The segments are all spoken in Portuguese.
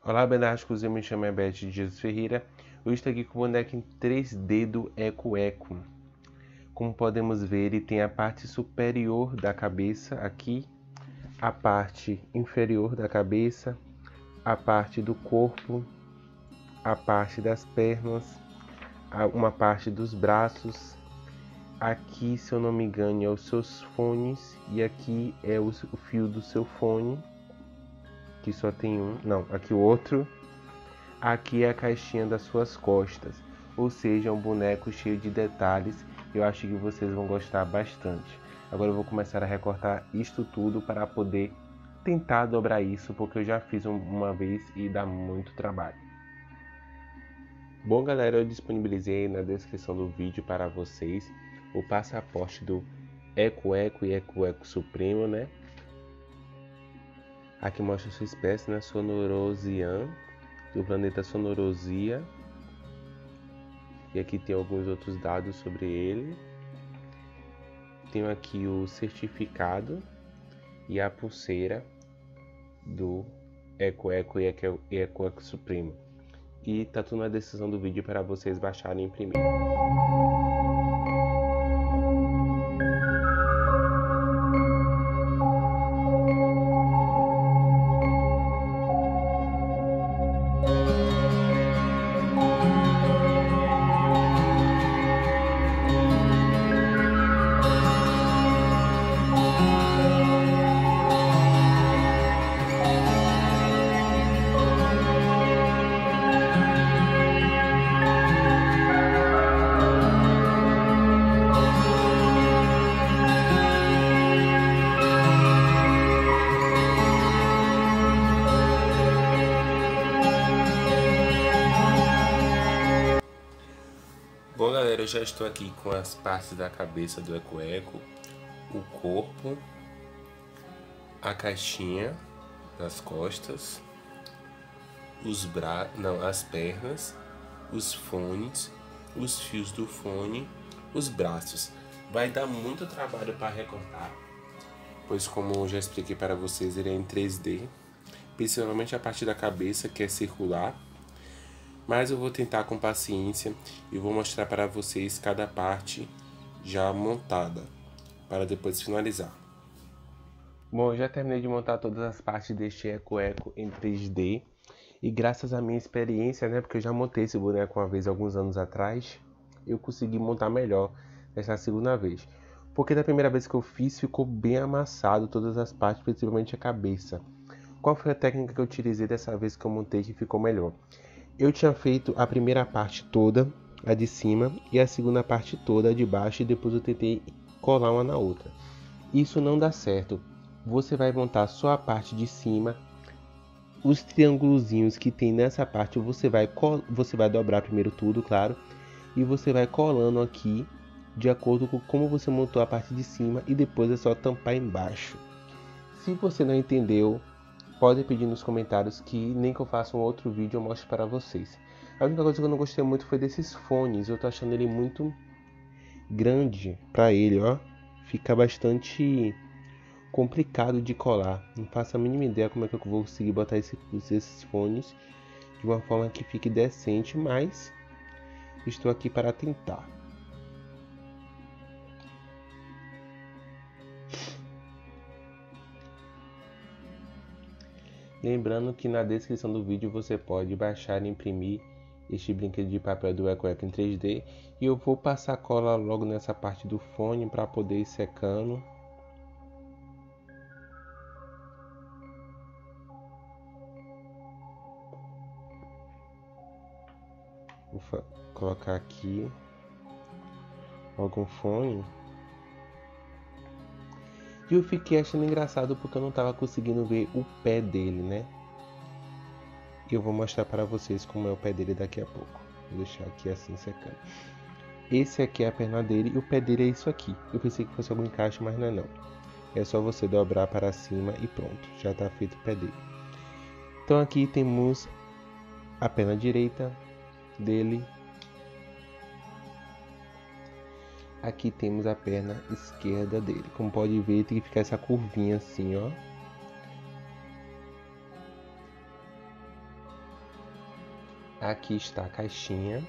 Olá, Benásticos, eu me chamo Herbert de Jesus Ferreira. Hoje estou aqui com o boneco em 3D do Eco Eco. Como podemos ver, ele tem a parte superior da cabeça aqui, a parte inferior da cabeça, a parte do corpo, a parte das pernas, uma parte dos braços. Aqui, se eu não me engano, é os seus fones e aqui é o fio do seu fone. Aqui só tem um, não, aqui o outro. Aqui é a caixinha das suas costas, ou seja, um boneco cheio de detalhes. Eu acho que vocês vão gostar bastante. Agora eu vou começar a recortar isto tudo para poder tentar dobrar isso, porque eu já fiz uma vez e dá muito trabalho. Bom, galera, eu disponibilizei na descrição do vídeo para vocês o passaporte do Eco Eco e Eco Eco Supremo, né? Aqui mostra sua espécie, né? Sonorosian, do planeta Sonorosia. E aqui tem alguns outros dados sobre ele. Tenho aqui o certificado e a pulseira do Eco Eco e Eco Eco Supremo. E tá tudo na descrição do vídeo para vocês baixarem e imprimir. Bom, galera, eu já estou aqui com as partes da cabeça do Eco Eco, o corpo, a caixinha das costas, as pernas, os fones, os fios do fone, os braços. Vai dar muito trabalho para recortar, pois como eu já expliquei para vocês, ele é em 3D, principalmente a parte da cabeça, que é circular. Mas eu vou tentar com paciência e vou mostrar para vocês cada parte já montada, para depois finalizar. Bom, eu já terminei de montar todas as partes deste Eco Eco em 3D. E graças à minha experiência, né, porque eu já montei esse boneco uma vez, alguns anos atrás, eu consegui montar melhor nessa segunda vez. Porque da primeira vez que eu fiz, ficou bem amassado todas as partes, principalmente a cabeça. Qual foi a técnica que eu utilizei dessa vez que eu montei que ficou melhor? Eu tinha feito a primeira parte toda, a de cima, e a segunda parte toda, a de baixo, e depois eu tentei colar uma na outra. Isso não dá certo. Você vai montar só a parte de cima, os triângulozinhos que tem nessa parte você vai dobrar primeiro tudo, claro, e você vai colando aqui de acordo com como você montou a parte de cima, e depois é só tampar embaixo. Se você não entendeu, pode pedir nos comentários que nem que eu faça um outro vídeo eu mostre para vocês. A única coisa que eu não gostei muito foi desses fones. Eu tô achando ele muito grande para ele, ó. Fica bastante complicado de colar. Não faço a mínima ideia como é que eu vou conseguir botar esses fones de uma forma que fique decente, mas estou aqui para tentar. Lembrando que na descrição do vídeo você pode baixar e imprimir este brinquedo de papel do Eco Eco em 3D. E eu vou passar cola logo nessa parte do fone para poder ir secando. Vou colocar aqui algum fone. E eu fiquei achando engraçado porque eu não estava conseguindo ver o pé dele, né? E eu vou mostrar para vocês como é o pé dele daqui a pouco. Vou deixar aqui assim secando. Esse aqui é a perna dele e o pé dele é isso aqui. Eu pensei que fosse algum encaixe, mas não é não. É só você dobrar para cima e pronto. Já está feito o pé dele. Então aqui temos a perna direita dele. Aqui temos a perna esquerda dele. Como pode ver, tem que ficar essa curvinha assim, ó. Aqui está a caixinha.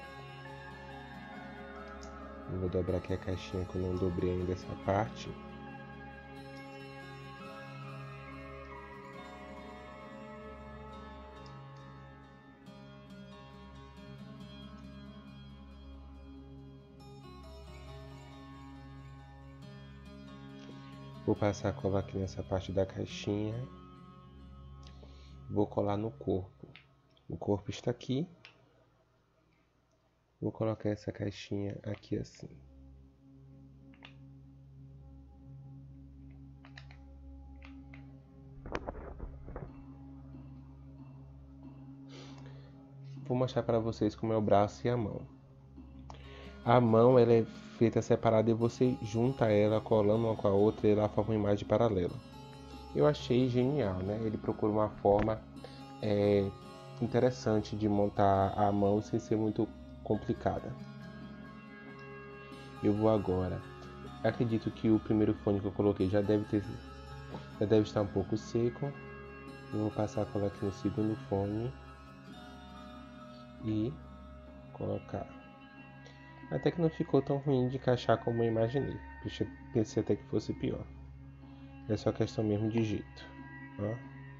Eu vou dobrar aqui a caixinha que eu não dobrei ainda essa parte. Vou passar a cola aqui nessa parte da caixinha. Vou colar no corpo. O corpo está aqui. Vou colocar essa caixinha aqui assim. Vou mostrar para vocês como é o braço e a mão. A mão ela é feita separada e você junta ela colando uma com a outra e ela forma uma imagem paralela. Eu achei genial, né? Ele procura uma forma interessante de montar a mão sem ser muito complicada. Eu vou agora. Acredito que o primeiro fone que eu coloquei já deve estar um pouco seco. Eu vou passar a cola aqui no segundo fone e colocar. Até que não ficou tão ruim de encaixar como eu imaginei. Pensei até que fosse pior. É só questão mesmo de jeito. Ó.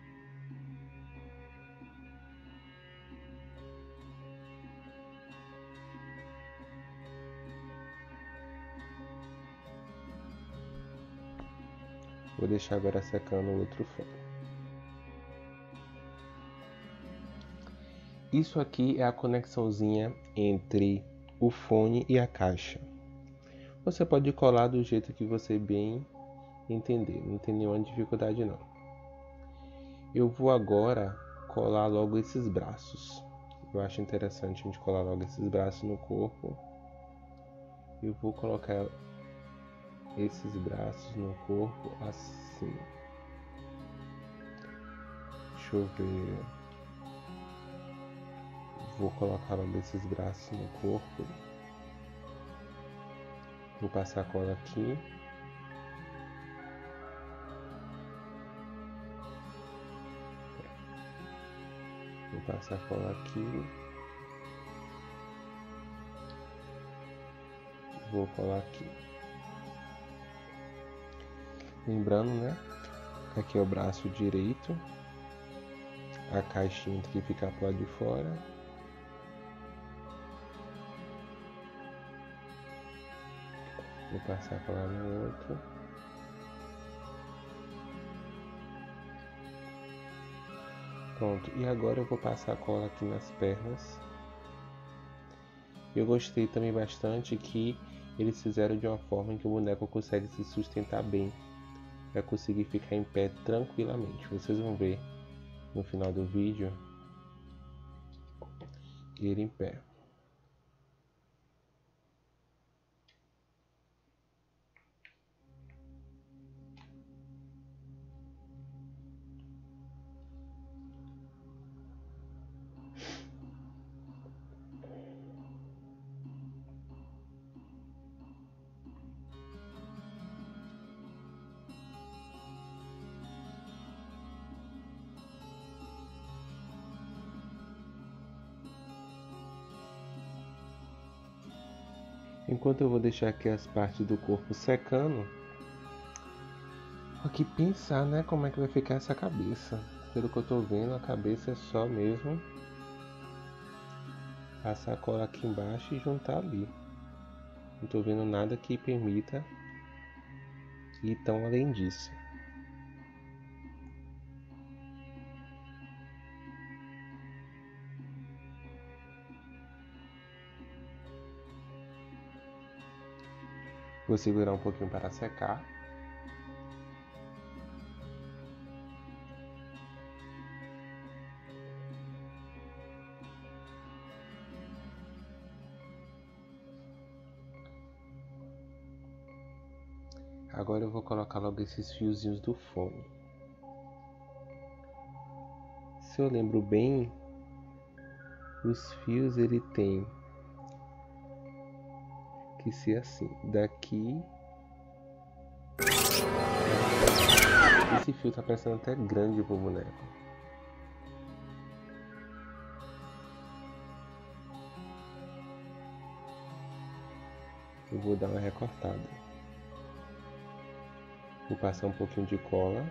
Vou deixar agora secando o outro fone. Isso aqui é a conexãozinha entre o fone e a caixa. Você pode colar do jeito que você bem entender, não tem nenhuma dificuldade não. Eu vou agora colar logo esses braços. Eu acho interessante a gente colar logo esses braços no corpo. Eu vou colocar esses braços no corpo assim. Deixa eu ver. Vou colocar logo esses braços no corpo. Vou passar a cola aqui. Vou passar a cola aqui. Vou colar aqui. Lembrando, né? Que aqui é o braço direito. A caixinha tem que ficar pro lado de fora. Vou passar a cola no outro. Pronto, e agora eu vou passar a cola aqui nas pernas. Eu gostei também bastante que eles fizeram de uma forma em que o boneco consegue se sustentar bem, para conseguir ficar em pé tranquilamente. Vocês vão ver no final do vídeo ele em pé. Enquanto eu vou deixar aqui as partes do corpo secando, vou aqui pensar, né, como é que vai ficar essa cabeça. Pelo que eu tô vendo, a cabeça é só mesmo passar a cola aqui embaixo e juntar ali. Não tô vendo nada que permita ir tão além disso. Vou segurar um pouquinho para secar. Agora eu vou colocar logo esses fiozinhos do fone. Se eu lembro bem, os fios ele tem que ser assim, daqui. Esse fio tá parecendo até grande pro boneco. eu vou dar uma recortada. Vou passar um pouquinho de cola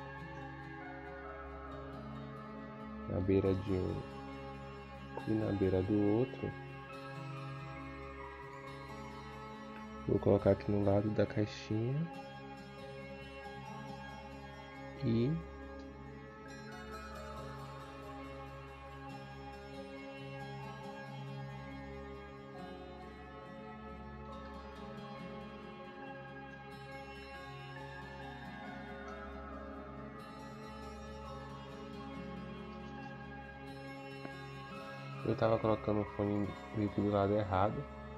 na beira de um e na beira do outro. Vou colocar aqui no lado da caixinha e eu tava colocando o fone meio que do lado errado.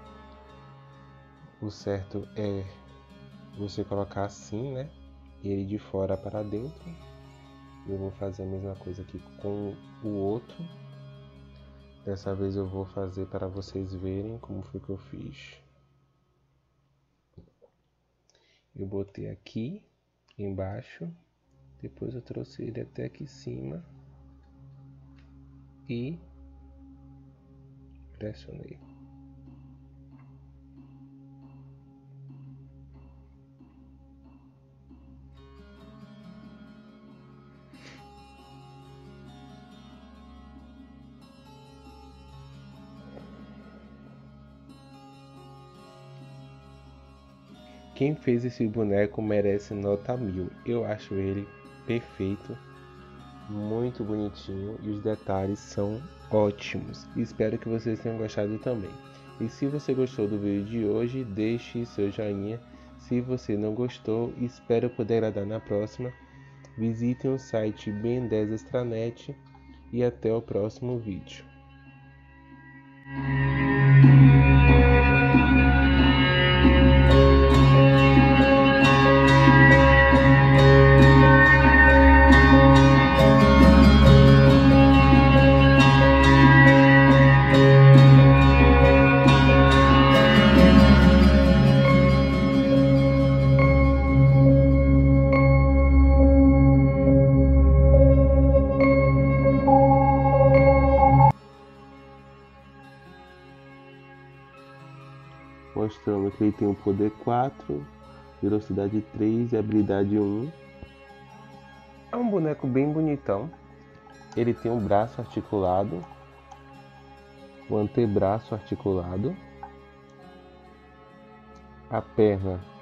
O certo é você colocar assim, né? E ele de fora para dentro. Eu vou fazer a mesma coisa aqui com o outro. Dessa vez eu vou fazer para vocês verem como foi que eu fiz. Eu botei aqui embaixo, depois eu trouxe ele até aqui em cima e pressionei. Quem fez esse boneco merece nota 1000. Eu acho ele perfeito, muito bonitinho e os detalhes são ótimos. Espero que vocês tenham gostado também. E se você gostou do vídeo de hoje, deixe seu joinha. Se você não gostou, espero poder agradar na próxima. Visitem o site Ben10 Extranet e até o próximo vídeo. Mostrando que ele tem o poder 4, velocidade 3 e habilidade 1. É um boneco bem bonitão. Ele tem um braço articulado, o antebraço articulado, a perna